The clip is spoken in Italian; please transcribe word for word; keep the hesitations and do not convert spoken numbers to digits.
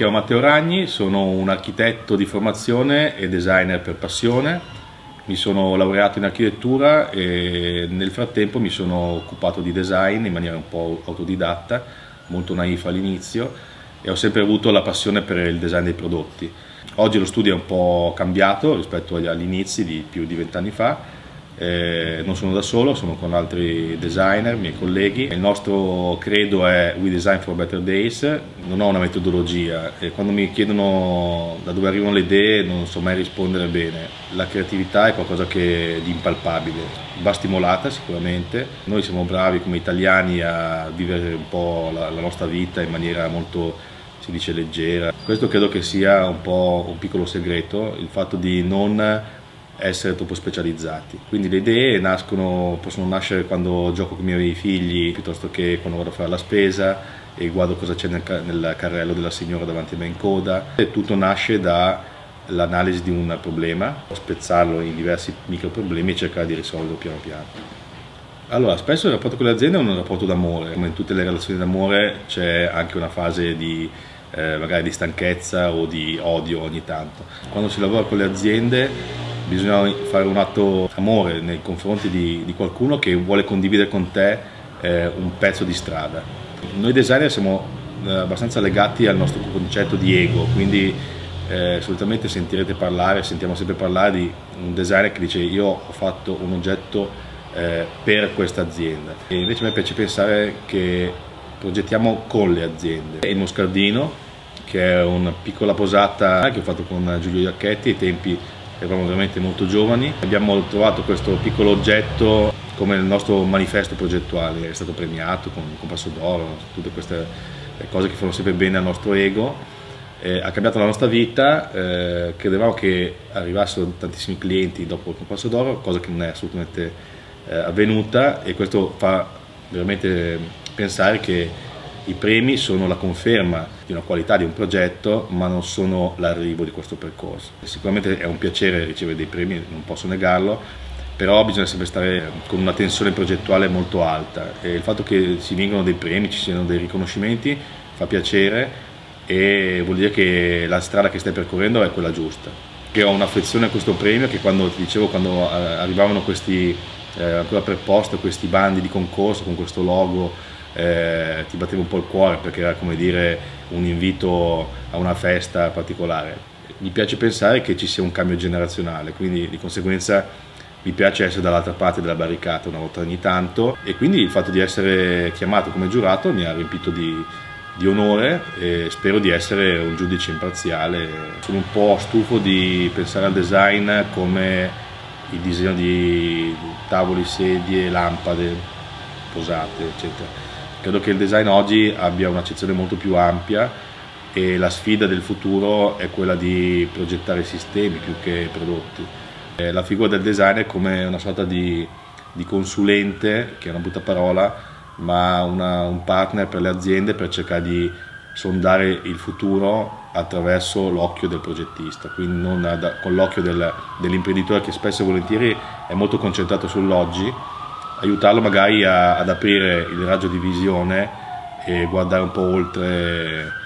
chiamo Matteo Ragni, sono un architetto di formazione e designer per passione. Mi sono laureato in architettura e nel frattempo mi sono occupato di design in maniera un po' autodidatta, molto naif all'inizio, e ho sempre avuto la passione per il design dei prodotti. Oggi lo studio è un po' cambiato rispetto agli inizi di più di vent'anni fa. Eh, non sono da solo, sono con altri designer, miei colleghi. Il nostro credo è We Design for Better Days. Non ho una metodologia e quando mi chiedono da dove arrivano le idee non so mai rispondere bene. La creatività è qualcosa che, di impalpabile, va stimolata sicuramente. Noi siamo bravi come italiani a vivere un po' la, la nostra vita in maniera molto, si dice, leggera. Questo credo che sia un po' un piccolo segreto, il fatto di non essere troppo specializzati. Quindi le idee nascono, possono nascere quando gioco con i miei figli, piuttosto che quando vado a fare la spesa e guardo cosa c'è nel, nel carrello della signora davanti a me in coda. E tutto nasce dall'analisi di un problema, spezzarlo in diversi micro problemi e cercare di risolverlo piano piano. Allora, spesso il rapporto con le aziende è un rapporto d'amore. Come in tutte le relazioni d'amore c'è anche una fase di eh, magari di stanchezza o di odio ogni tanto. Quando si lavora con le aziende bisogna fare un atto d'amore nei confronti di, di qualcuno che vuole condividere con te eh, un pezzo di strada. Noi designer siamo eh, abbastanza legati al nostro concetto di ego, quindi eh, solitamente sentirete parlare, sentiamo sempre parlare di un designer che dice io ho fatto un oggetto eh, per questa azienda. E invece a me piace pensare che progettiamo con le aziende. Il Moscardino, che è una piccola posata che ho fatto con Giulio Iacchetti ai tempi eravamo veramente molto giovani. Abbiamo trovato questo piccolo oggetto come il nostro manifesto progettuale, è stato premiato con il Compasso d'Oro, tutte queste cose che fanno sempre bene al nostro ego. Eh, ha cambiato la nostra vita, eh, credevamo che arrivassero tantissimi clienti dopo il Compasso d'Oro, cosa che non è assolutamente eh, avvenuta, e questo fa veramente pensare che i premi sono la conferma di una qualità di un progetto, ma non sono l'arrivo di questo percorso. Sicuramente è un piacere ricevere dei premi, non posso negarlo, però bisogna sempre stare con una tensione progettuale molto alta e il fatto che si vingano dei premi, ci siano dei riconoscimenti, fa piacere e vuol dire che la strada che stai percorrendo è quella giusta. Io ho un'affezione a questo premio che quando ti dicevo, quando arrivavano questi eh, ancora preposto questi bandi di concorso con questo logo, Eh, ti batteva un po' il cuore perché era come dire un invito a una festa particolare. Mi piace pensare che ci sia un cambio generazionale, quindi di conseguenza mi piace essere dall'altra parte della barricata una volta ogni tanto, e quindi il fatto di essere chiamato come giurato mi ha riempito di, di onore e spero di essere un giudice imparziale. Sono un po' stufo di pensare al design come il disegno di tavoli, sedie, lampade, posate, eccetera. Credo che il design oggi abbia un'accezione molto più ampia e la sfida del futuro è quella di progettare sistemi più che prodotti. La figura del designer è come una sorta di, di consulente, che è una brutta parola, ma una, un partner per le aziende per cercare di sondare il futuro attraverso l'occhio del progettista, quindi non da, con l'occhio del, dell'imprenditore che spesso e volentieri è molto concentrato sull'oggi, aiutarlo magari a, ad aprire il raggio di visione e guardare un po' oltre